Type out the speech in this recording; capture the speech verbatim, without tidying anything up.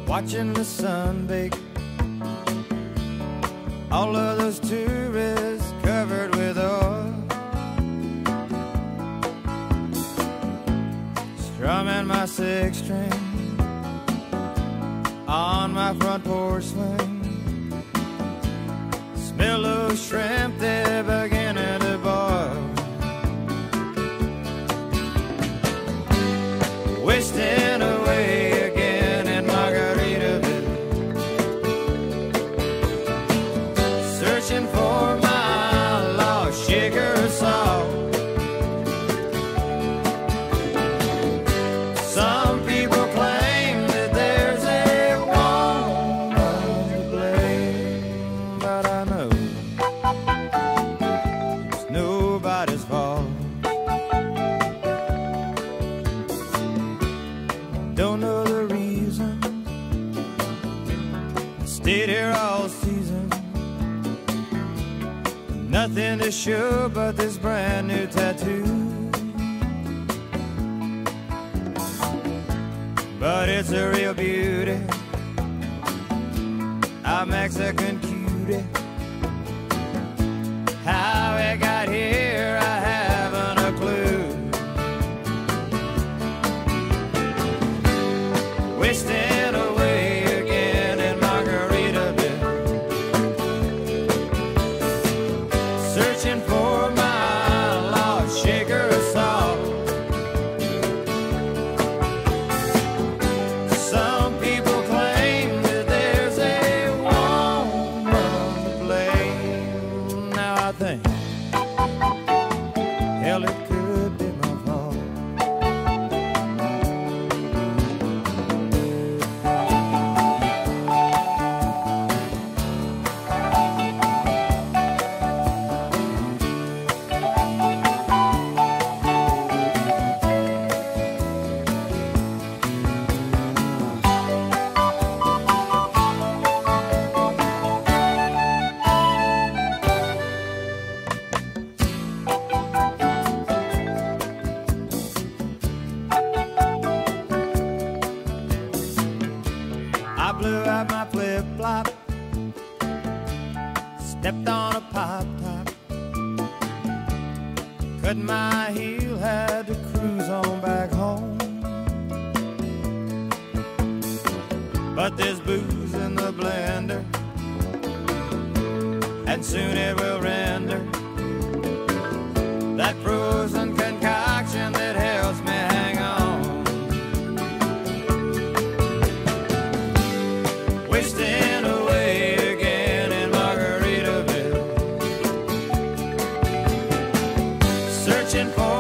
watching the sun bake. All of those tourists covered with oil, strumming my six string on my front porch swing. Smell those shrimp, they're beginning to boil. Wasting away again in Margaritaville, searching for my lost sugar salt. Some people claim that there's a woman to blame, but I know it's nobody's fault. Don't know the reason, stayed here all season. Nothing to show but this brand new tattoo, but it's a real beauty, a Mexican cutie. How it got here, I haven't a clue. Wasting away again in Margaritaville, searching for my lost sugar salt. Some people claim that there's a woman to blame. Now I think, hell, it could be my fault. I blew out my flip-flop, stepped on a pop-top, cut my heel, had to cruise on back home. But there's booze in the blender, and soon it will render that frozen concoction that helps me hang on. Wasting away again in Margaritaville, searching for